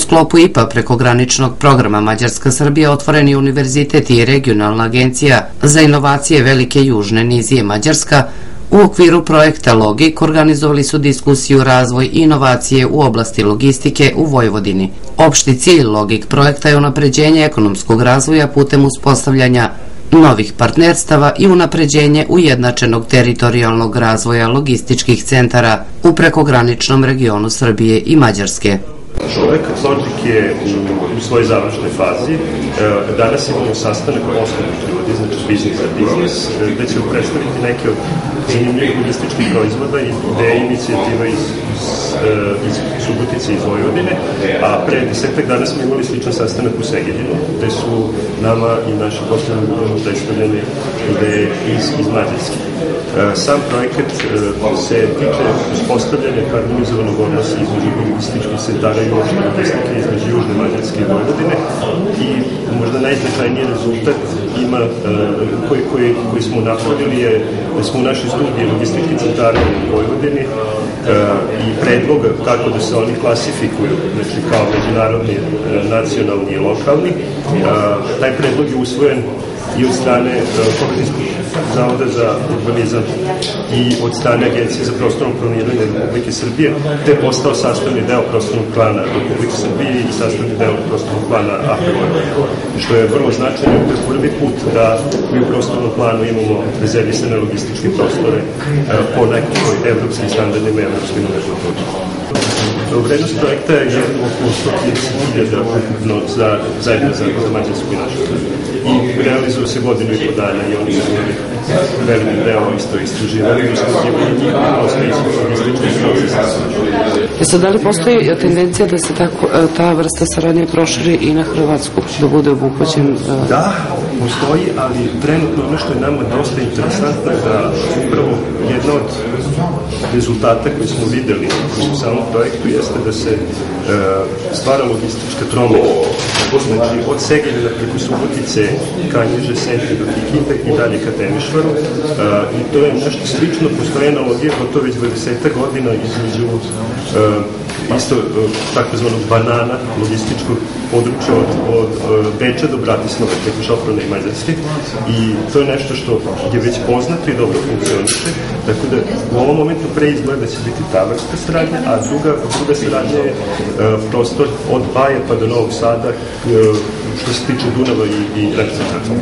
sklopu IPA prekograničnog programa Mađarska-Srbija otvoren je univerzitet i regionalna agencija za inovacije Velike Južne Nizije Mađarska. U okviru projekta Logik organizovali su diskusiju razvoj i inovacije u oblasti logistike u Vojvodini. Opšti cilj Logik projekta je unapređenje ekonomskog razvoja putem uspostavljanja novih partnerstava i unapređenje ujednačenog teritorijalnog razvoja logističkih centara u prekograničnom regionu Srbije i Mađarske. Projekat Logik je u svojoj završnoj fazi. Danas imamo sastanak poslovnih ljudi, znači business za business, gde ćemo predstaviti neke od zanimljivih logističkih proizvoda i ideje inicijativa iz Subotice iz Vojvodine, a pre 10 dana smo imali sličan sastanak u Segedinu, gde su nama i našim poslovnim predstavljene ideje iz Mađarske. Sam projekat se tiče uspostavljanja harmonizovanog odnosa između logističkih centara i uopšte logistike između Južne Mađarske i Vojvodine i možda najznačajniji rezultat koji smo napravili je da smo u našoj studiji logističkih centara u Vojvodini i predloga kako da se oni klasifikuju, znači kao međunarodni, nacionalni i lokalni. Taj predlog je usvojen i od strane Pokrajinskog zavoda za urbanizam i od strane Agencije za prostorno planiranje Republike Srbije, te je postao sastavni deo prostornog plana Republike Srbije i sastavni deo prostornog plana AP Vojvodine, što je vrlo značajno, to je prvi put da mi u prostornom planu imamo rezervisane logističke prostore po nekoj evropskim standardima i evropskim nomenklaturi. Vrednost projekta je oko 130.000 ukupno zajedno za Mađarsku i našu. I realizuje se godinu i po dana i oni su veliki deo isto istraživali i istraživali njihove logističke procese. Da li postoji tendencija da se ta vrsta saradnje proširi i na Hrvatsku, da bude obuhvaćen? Da, postoji, ali trenutno ono što je nama dosta interesantno je da upravo jedna od rezultata koji smo videli u samom projektu jeste da se stvara logistička tromika. Znači, od Segedina preko Subotice, Kanjiže, Sente do Kikinde i dalje ka Temišvaru. I to je nešto slično, postoje analogija, gotovo već 20 godina između isto takozvanog banana logističkog područja od Beča do Bratislava, preko Šoprona i Mađarske. I to je nešto što je već poznato i dobro funkcioniše. Tako da u ovom momentu pre izgleda će biti ta vrsta saradnja, a druga saradnja je prostor od Baje pa do Novog Sada, što se tiče Dunava i Rektorata.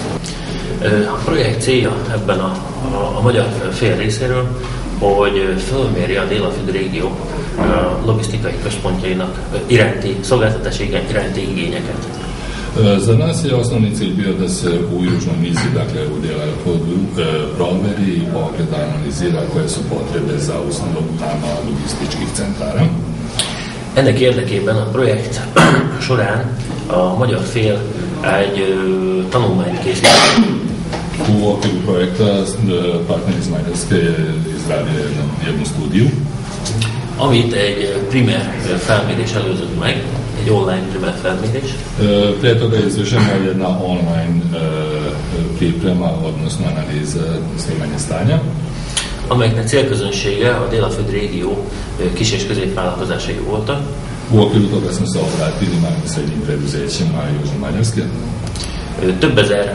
A projekt célja ebben a magyar fél részéről, hogy fölméri a Dél-Afrid régió logisztikai központjainak iránti, szolgáltatási iránti igényeket. Za nas je osnovni cilj bio da se u Južnoj Niziji, dakle u Dalekovodu, proveri i pogleda, analizira koje su potrebe za uslugama logističkih centara. Ennek érdekében a projekt során a magyar fél egy tanulmányt készített. U okviru projekta partner iz Mađarske je izradio jednu studiju, amit egy primer felmérés előzött meg, egy online primer felmérés. Prije toga je izvršena jedna online priprema, odnosno analiza snimanja stanja, amelyeknek célközönsége a Dél-Afrid régió kis- és középvállalkozásai voltak. U okviru toga smo se obratili malim i srednjim preduzećima Južne Mađarske. Több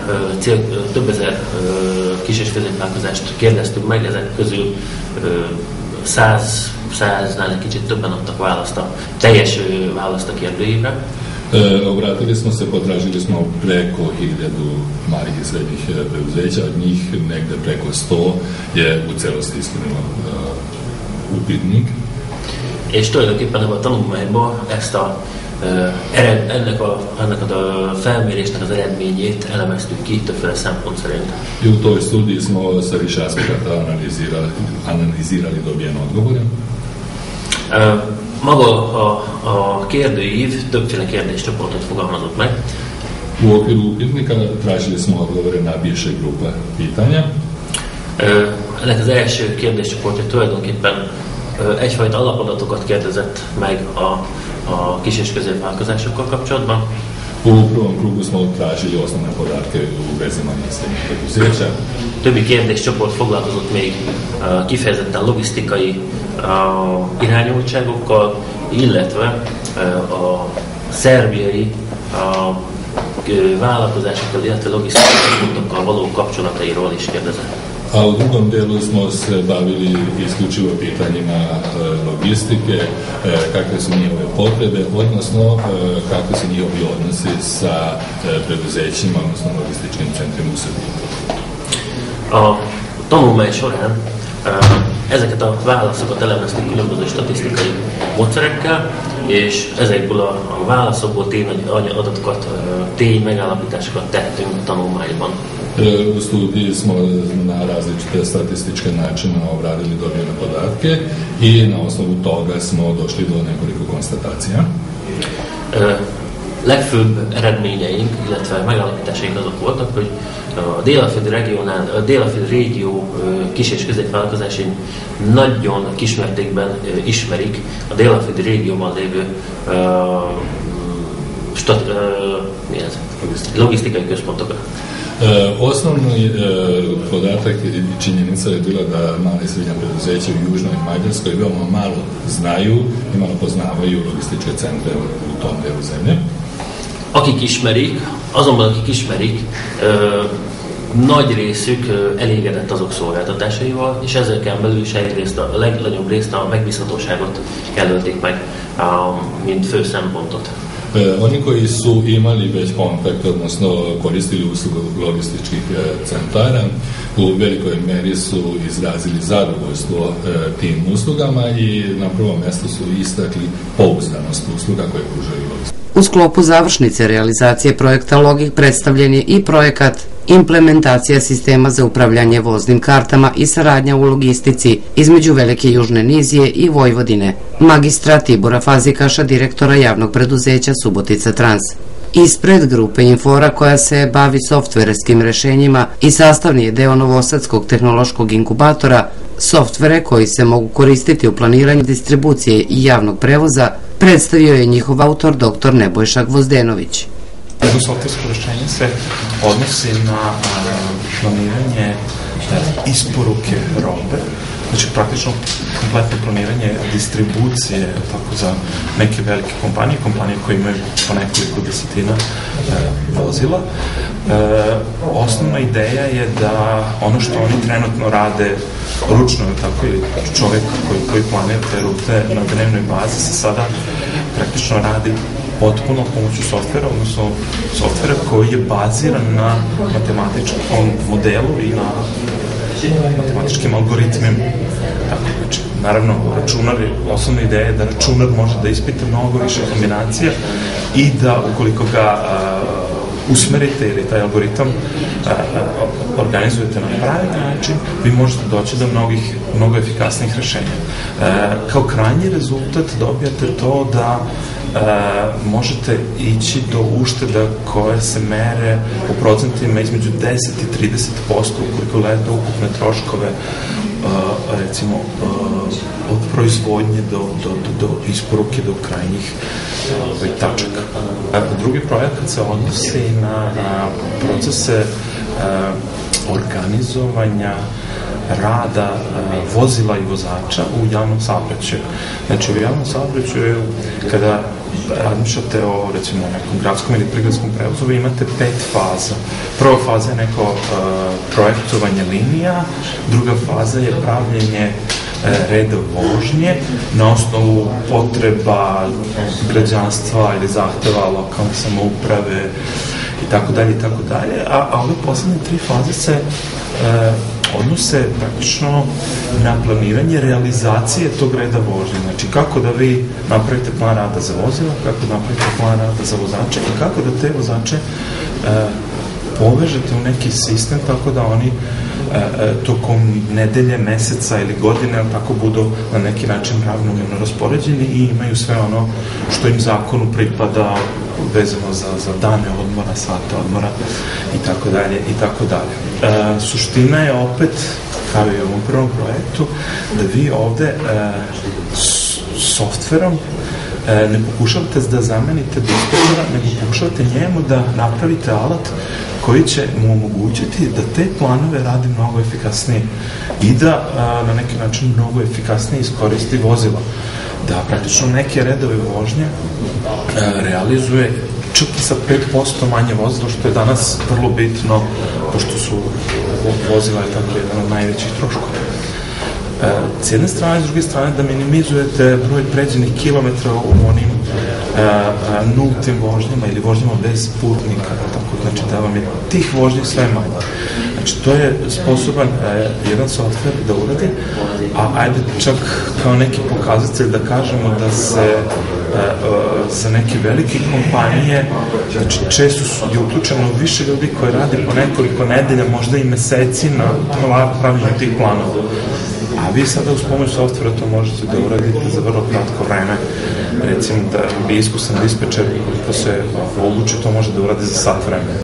ezer kis- és középvállalkozást kérdeztünk meg, ezek közül 100-nál egy kicsit többen adtak választ a teljes választ a kérdőívre. Obratili smo se, potražili smo preko 1000 malih i srednjih preduzeća, od njih negde preko 100 je u celosti ispunilo upitnik. És tulajdonképpen ebben a tanulmányban ennek a felmérésnek az eredményét elemeztük ki többféle szempont szerint. I u toj studiji smo sa više aspekata analizirali dobijene odgovore. Maga a kérdőív többféle kérdéscsoportot fogalmazott meg. U okviru upitnika tražili smo odgovore na bivše grupe pitanja. Ennek az első kérdéscsoportja tulajdonképpen egyfajta alapadatokat kérdezett meg a kis- és középvállalkozásokkal kapcsolatban. U prvom krugu smo tražili osnovne podatke u vezi manjih i srednjih preduzeća. Többi kérdéscsoport foglalkozott még kifejezetten logisztikai irányultságokkal, illetve a szerbiai vállalkozásokkal, illetve logisztikai központokkal való kapcsolatairól is kérdezett. A u drugom delu smo se bavili isključivo pitanjima logistike, kakve su njihove potrebe, odnosno kakve su njihovi odnosi sa preduzećima, odnosno logističkim centrima u Srbiji. A tanulmány során ezeket a válaszokat elemeztük különböző statisztikai módszerekkel, és ezekből a válaszokból tényadatokat, tény megállapításokat tettünk a tanulmányban. U studiji smo na različite statističke načine obradili dobijene podatke i na osnovu toga smo došli do nekoliko konstatacija. Legfőbb eredményeink, illetve megállapításaink azok voltak, hogy a Délaföld régió kis- és középvállalkozásai nagyon kismértékben ismerik a Délaföldi régióban lévő logisztikai központokat. Osnovni podatak i činjenica je bila da male i srednje preduzeće u Južnoj Mađarskoj veoma malo znaju i malo poznavaju logističke centre u tom delu zemlje. Azonban akik ismerik, nagy részük elégedett azok szolgáltatásaival, és ezeken belül is a legnagyobb részt a megbízhatóságot jelölték meg, mint fő szempontot. Oni koji su imali već kontakt, odnosno koristili uslugu logističkih centara, u velikoj meri su izrazili zadovoljstvo tim uslugama i na prvom mjestu su istakli pouzdanost usluga koje pružaju logistički. U sklopu završnice realizacije projekta Logik predstavljen je i projekat implementacija sistema za upravljanje voznim kartama i saradnja u logistici između Velike Južne Nizije i Vojvodine, magistra Tibora Fazikaša, direktora javnog preduzeća Subotica Trans. Ispred grupe Infora koja se bavi softverskim rešenjima i sastavni je deo Novosadskog tehnološkog inkubatora, softvere koji se mogu koristiti u planiranju distribucije i javnog prevoza, predstavio je njihov autor dr. Nebojša Gvozdenović. Jedno softversko rešenje se odnosi na planiranje isporuke robe, znači praktično kompletno planiranje distribucije tako za neke velike kompanije koje imaju po nekoliko desetina vozila. Osnovna ideja je da ono što oni trenutno rade ručno, tako ili čovjek koji planira te rute na dnevnoj bazi se sada praktično radi potpuno pomoću softvera, odnosno softvera koji je baziran na matematičkom modelu i na matematičkim algoritmima. Tako, znači, naravno, osnovna ideja je da računar može da ispita mnogo više kombinacija i da ukoliko ga usmerite ili taj algoritam organizujete na pravi način, vi možete doći do mnogo efikasnijih rešenja. Kao krajnji rezultat dobijate to da možete ići do ušteda koje se mere u procentima između 10 i 30% ukoliko gledate ukupne troškove recimo od proizvodnje do isporuke do krajnjih tačaka. Drugi projekat se odnosi na procese organizovanja rada vozila i vozača u javnom saobraćaju. Znači u javnom saobraćaju kada razmišljate o recimo nekom gradskom ili prigradskom prevozu, vi imate 5 faza. Prva faza je neko projektovanje linija, druga faza je pravljenje reda vožnje na osnovu potreba građanstva ili zahteva lokalne samouprave i tako dalje, a ove poslednje 3 faze se odnose praktično na planiranje realizacije tog reda vožnje. Znači kako da vi napravite plan rada za vozila, kako da napravite plan rada za vozače i kako da te vozače povežete u neki sistem tako da oni tokom nedelje, meseca ili godine tako budu na neki način ravnomjerno raspoređeni i imaju sve ono što im zakonu pripada vezano za dane odmora, sate odmora i tako dalje. Suština je opet, kao i u ovom prvom projektu, da vi ovde softverom ne pokušavate da zamenite dispečera, nego pokušavate njemu da napravite alat koji će mu omogućiti da te planove radi mnogo efikasnije i da na neki način mnogo efikasnije iskoristi vozila. Da praktično neke redove vožnje realizuje čak i sa 5% manje vozila, što je danas vrlo bitno, pošto su vozila je tako jedan od najvećih troškova. S jedne strane, s druge strane, da minimizujete broj pređenih kilometra u onim nultim vožnjama ili vožnjama bez putnika, tako, znači da vam je tih vožnji sve manje. Znači, to je sposoban jedan softver da uradi, a ajde čak kao neki pokazatelj da kažemo da se za neke velike kompanije, znači često je uključeno više ljudi koji radi po nekoliko nedelja, možda i meseci na pravljenju tih planova. A vi sada uz pomoć softvera to možete da uradite za vrlo kratko vreme. Recimo da bi iskusan dispečer, koliko se odluči, to može da uradi za sat vremena.